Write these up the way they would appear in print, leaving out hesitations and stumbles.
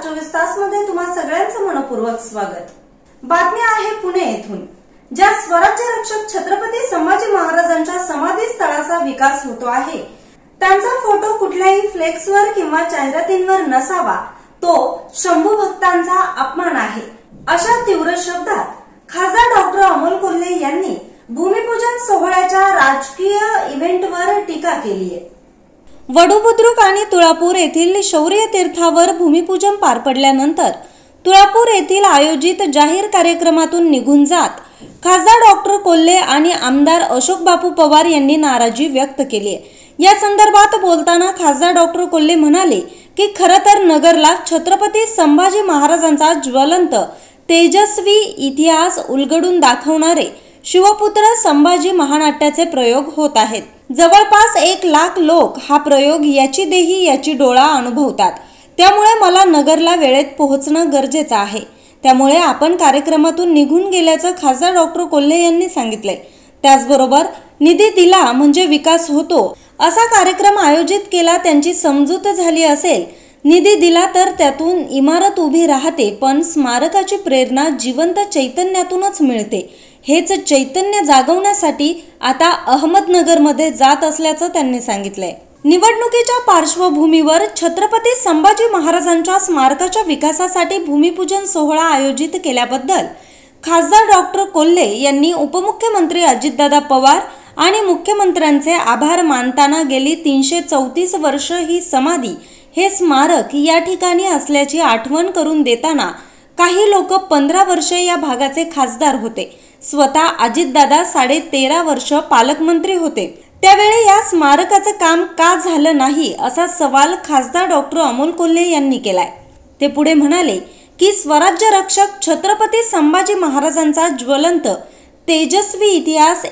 24 तास मध्ये तुम्हा सगळ्यांचं मनपूर्वक स्वागत। बातमी आहे पुणे येथून, ज्या स्वराज्य रक्षक छत्रपती संभाजी महाराजांच्या समाधी स्थळाचा विकास होतो आहे त्यांचा फोटो कुठल्याही फ्लेक्सवर किंवा जाहिरातींवर नसावा, तो शंभू भक्तांचा अपमान आहे, अशा तीव्र शब्दात खासदार डॉक्टर अमोल कोल्हे यांनी भूमिपूजन सोहळ्याच्या राजकीय इव्हेंटवर टीका केली आहे। वडूबुद्रुक आणि तुळापूर येथील शौर्य तीर्थावर भूमिपूजन पार पडल्यानंतर तुळापूर येथील आयोजित जाहीर कार्यक्रमातून निघून जात खासदार डॉक्टर कोल्हे आणि आमदार अशोक बापू पवार यांनी नाराजी व्यक्त केली आहे। या संदर्भात बोलताना खासदार डॉक्टर कोल्हे म्हणाले की खरं तर नगरला छत्रपती संभाजी महाराजांचा ज्वलंत तेजस्वी इतिहास उलगडून दाखवणारे शिवपुत्र संभाजी महानाट्याचे प्रयोग होत आहेत। जवळपास 1 लाख लोक हा प्रयोग याची देही याची डोळा अनुभवतात, त्यामुळे मला नगरला वेळेत पोहोचणं गरजेचं आहे। त्यामुळे आपण कार्यक्रमातून निघून गेल्याचं खासदार डॉक्टर कोल्हे यांनी सांगितले। त्याचबरोबर निधी दिला म्हणजे विकास होतो असा कार्यक्रम आयोजित केला, त्यांची समजूत झाली असेल। निधी दिला तर त्यातून इमारत उभी राहते, पण स्मारकाची प्रेरणा जिवंत चैतन्यातूनच मिळते। हेच चैतन्य जागवण्यासाठी आता अहमदनगरमध्ये जात असल्याचं त्यांनी सांगितलंय। निवडणुकीच्या पार्श्वभूमीवर छत्रपती संभाजी महाराजांच्या स्मारकाच्या विकासासाठी भूमिपूजन सोहळा आयोजित केल्याबद्दल खासदार डॉक्टर कोल्हे यांनी उपमुख्यमंत्री अजितदादा पवार आणि मुख्यमंत्र्यांचे आभार मानताना गेली 334 वर्ष ही समाधी हे स्मारक या ठिकाणी असल्याची आठवण करून देताना काही लोक 15 वर्षे या भागाचे खासदार होते, स्वतः अजितदादा 13.5 वर्ष पालकमंत्री होते, त्यावेळी या स्मारकाचं काम का झालं नाही असा सवाल खासदार डॉक्टर अमोल कोल्हे यांनी केलाय। ते पुढे म्हणाले की स्वराज्य रक्षक छत्रपती संभाजी महाराजांचा ज्वलंत तेजस्वी इतिहास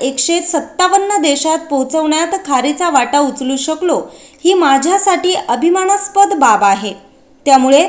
157 देशात पोहोचवण्यात खारीचा वाटा उचलू शकलो ही माझ्यासाठी अभिमानास्पद बाब आहे। त्यामुळे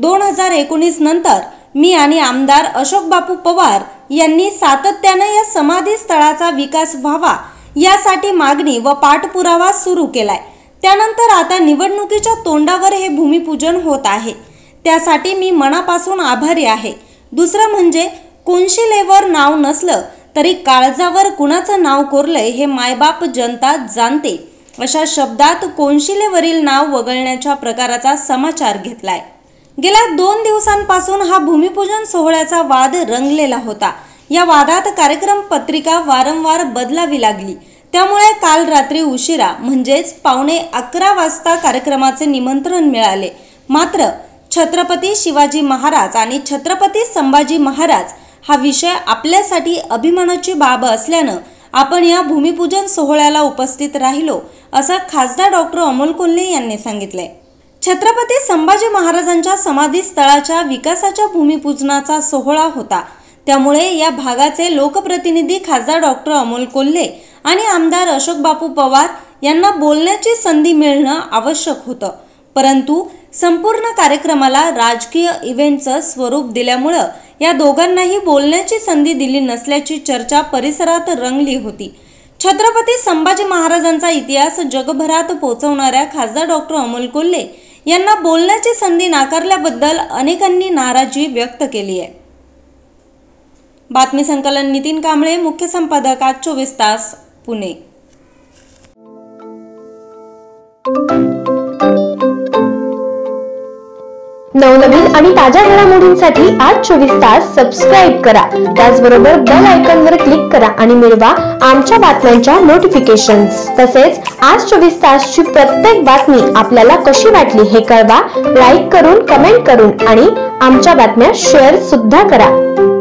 2019 नंतर मी आणि आमदार अशोक बापू पवार यांनी सातत्याने या समाधी स्थळाचा विकास व्हावा यासाठी मागणी व पाठपुरावा सुरू केलाय। त्यानंतर आता निवडणुकीच्या तोंडावर हे भूमिपूजन होत आहे, त्यासाठी मी मनापासून आभारी आहे। दुसरं म्हणजे कोनशिलेवर नाव नसलं तरी काळजावर कुणाचं नाव कोरलंय हे मायबाप जनता जाणते, अशा शब्दात कोनशिलेवरील नाव वगळण्याच्या प्रकाराचा समाचार घेतलाय। गेल्या 2 दिवसांपासून हा भूमिपूजन सोहळ्याचा वाद रंगलेला होता। या वादात कार्यक्रम पत्रिका वारंवार बदलावी लागली, त्यामुळे काल रात्री उशिरा म्हणजेच 11:15 वाजता कार्यक्रमाचे निमंत्रण मिळाले। मात्र छत्रपती शिवाजी महाराज आणि छत्रपती संभाजी महाराज हा विषय आपल्यासाठी अभिमानाची बाब असल्यानं आपण या भूमिपूजन सोहळ्याला उपस्थित राहिलो, असं खासदार डॉक्टर अमोल कोल्हे यांनी सांगितले। छत्रपती संभाजी महाराजांच्या समाधी स्थळाच्या विकासाच्या भूमिपूजनाचा सोहळा होता, त्यामुळे या भागाचे लोकप्रतिनिधी खासदार डॉक्टर अमोल कोल्हे आणि आमदार अशोक बापू पवार यांना बोलण्याची संधी मिळणं आवश्यक होतं, परंतु संपूर्ण कार्यक्रमाला राजकीय इव्हेंटचं स्वरूप दिल्यामुळे या दोघांनाही बोलण्याची संधी दिली नसल्याची चर्चा परिसरात रंगली होती। छत्रपती संभाजी महाराजांचा इतिहास जगभरात पोहोचवणाऱ्या खासदार डॉक्टर अमोल कोल्हे यांना बोलण्याची संधी नाकारल्याबद्दल अनेकांनी नाराजी व्यक्त केली आहे। बातमी संकलन नितीन कांबळे, मुख्य संपादक आज 24 तास, पुणे। नवनवीन आणि ताज्या घडामोडींसाठी आज 24 तास सबस्क्राईब करा। त्याचबरोबर बेल आयकॉनवर क्लिक करा आणि मिळवा आमच्या बातम्यांच्या नोटिफिकेशन्स। तसेच आज 24 तासची प्रत्येक बातमी आपल्याला कशी वाटली हे कळवा, लाईक करून, कमेंट करून आणि आमच्या बातम्या शेअर सुद्धा करा।